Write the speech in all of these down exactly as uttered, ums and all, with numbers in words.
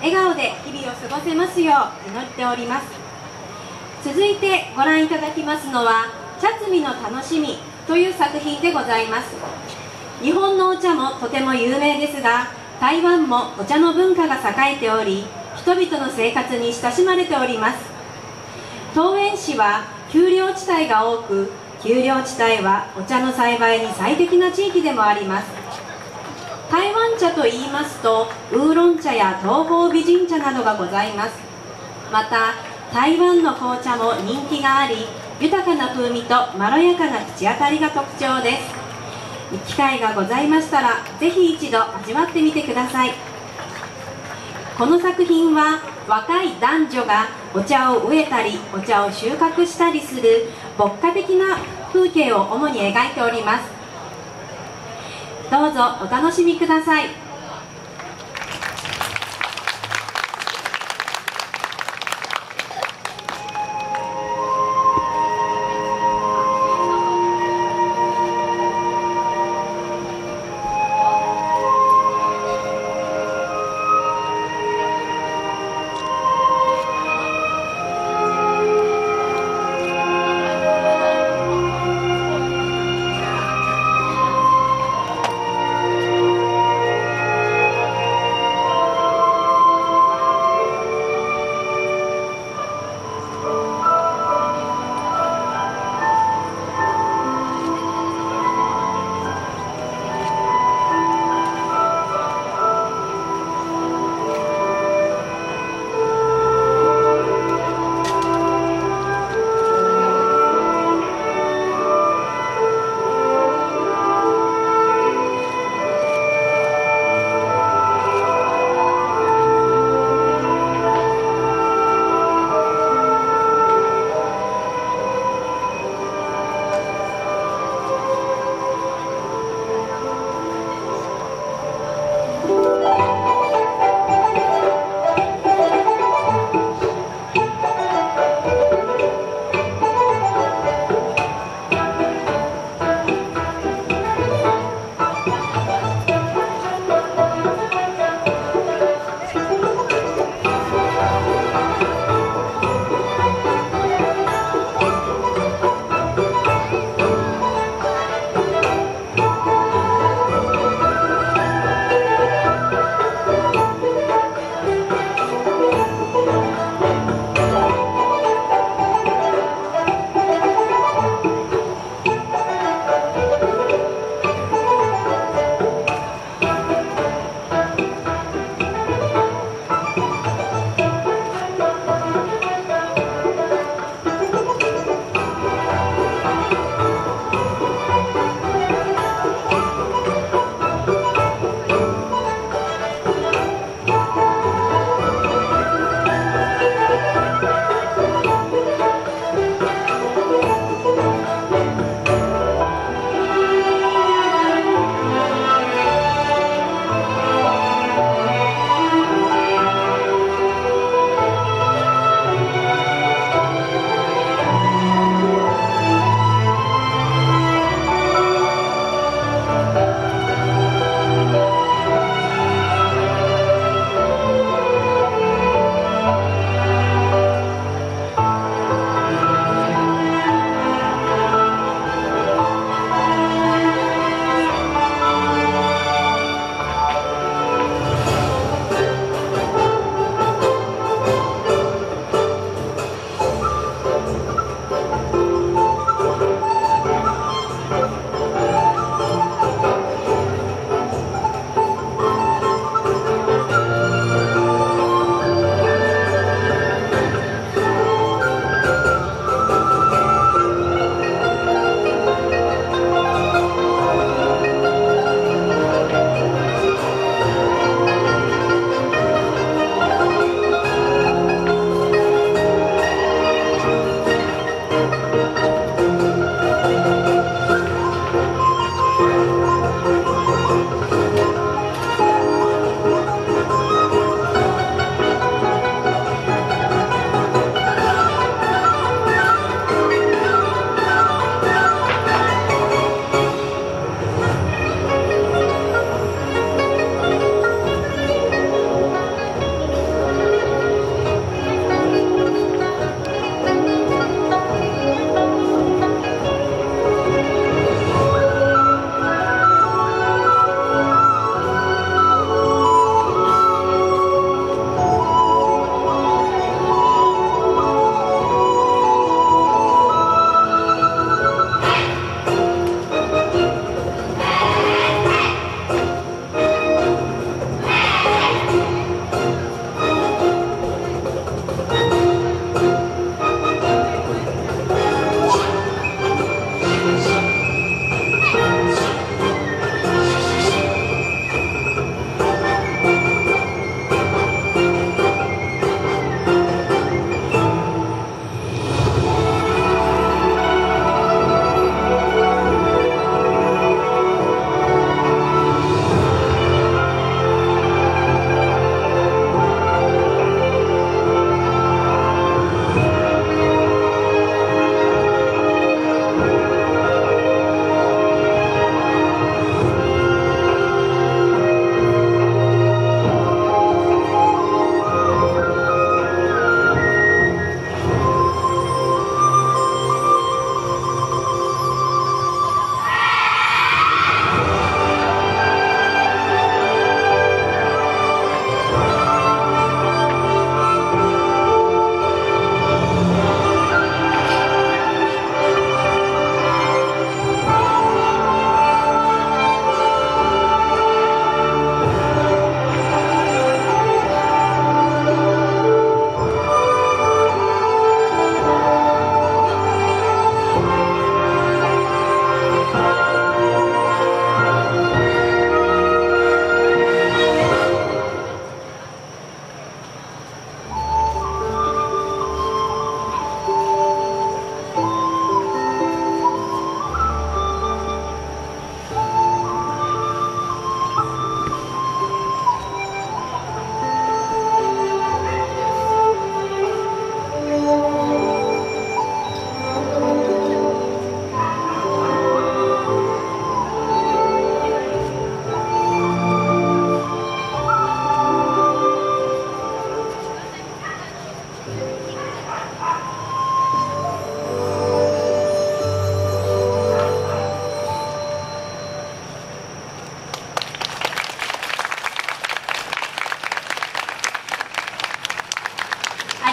笑顔で日々を過ごせますよう祈っております。続いてご覧いただきますのは茶摘みの楽しみという作品でございます。日本のお茶もとても有名ですが、台湾もお茶の文化が栄えており、人々の生活に親しまれております。桃園市は丘陵地帯が多く、丘陵地帯はお茶の栽培に最適な地域でもあります。台湾茶と言いますと、ウーロン茶や東方美人茶などがございます。また台湾の紅茶も人気があり、豊かな風味とまろやかな口当たりが特徴です。機会がございましたらぜひ一度味わってみてください。この作品は若い男女がお茶を植えたりお茶を収穫したりする牧歌的な風景を主に描いております。どうぞお楽しみください。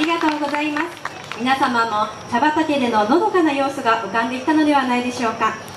がとうございます。皆様も茶畑でののどかな様子が浮かんでいったのではないでしょうか。